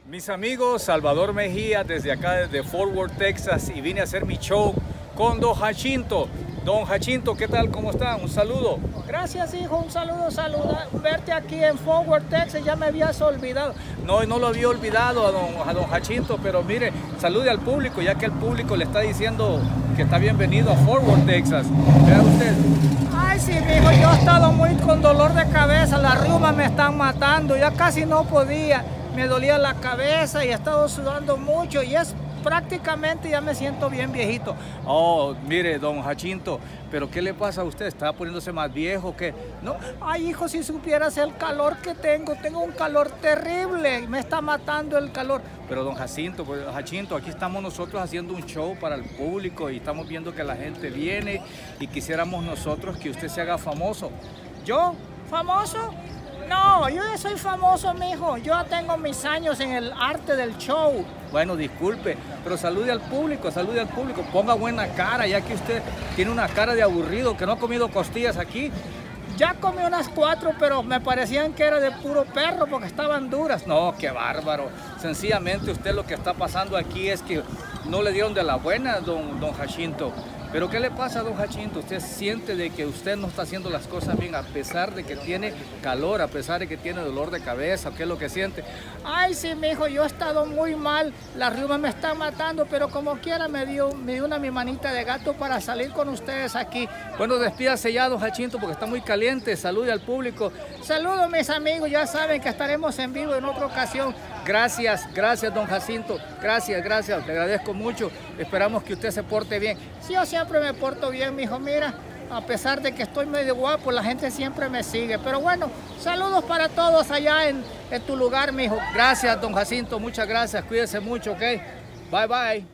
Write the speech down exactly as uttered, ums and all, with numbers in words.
Mis amigos, Salvador Mejía desde acá, desde Fort Worth, Texas, y vine a hacer mi show con Don Jacinto. Don Jacinto, ¿qué tal? ¿Cómo está? Un saludo. Gracias, hijo, un saludo, saluda. Verte aquí en Fort Worth, Texas, ya me habías olvidado. No, no lo había olvidado a don, a don Jacinto, pero mire, salude al público, ya que el público le está diciendo que está bienvenido a Fort Worth, Texas. Vea usted. Ay, sí, mijo, yo he estado muy con dolor de cabeza, las riumas me están matando, ya casi no podía. Me dolía la cabeza y he estado sudando mucho y es prácticamente ya me siento bien viejito. Oh, mire, don Jacinto, pero ¿qué le pasa a usted? ¿Está poniéndose más viejo que no? Ay, hijo, si supieras el calor que tengo, tengo un calor terrible, me está matando el calor. Pero don Jacinto, pues, Jacinto, aquí estamos nosotros haciendo un show para el público y estamos viendo que la gente viene y quisiéramos nosotros que usted se haga famoso. ¿Yo? ¿Famoso? No, yo ya soy famoso, mijo. Yo ya tengo mis años en el arte del show. Bueno, disculpe, pero salude al público, salude al público. Ponga buena cara, ya que usted tiene una cara de aburrido, que no ha comido costillas aquí. Ya comí unas cuatro, pero me parecían que era de puro perro porque estaban duras. No, qué bárbaro. Sencillamente usted lo que está pasando aquí es que no le dieron de la buena, don, don Jacinto. Pero ¿qué le pasa, don Jacinto? Usted siente de que usted no está haciendo las cosas bien, a pesar de que tiene calor, a pesar de que tiene dolor de cabeza, ¿qué es lo que siente? Ay, sí, mijo, yo he estado muy mal, las riumas me están matando, pero como quiera me dio, me dio una mi manita de gato para salir con ustedes aquí. Bueno, despídase ya, don Jacinto, porque está muy caliente. Salude al público. Saludos, mis amigos, ya saben que estaremos en vivo en otra ocasión. Gracias, gracias, don Jacinto. Gracias, gracias, le agradezco mucho. Esperamos que usted se porte bien. Sí, yo siempre me porto bien, mijo, mira. A pesar de que estoy medio guapo, la gente siempre me sigue. Pero bueno, saludos para todos allá en, en tu lugar, mijo. Gracias, don Jacinto, muchas gracias. Cuídese mucho, ¿ok? Bye, bye.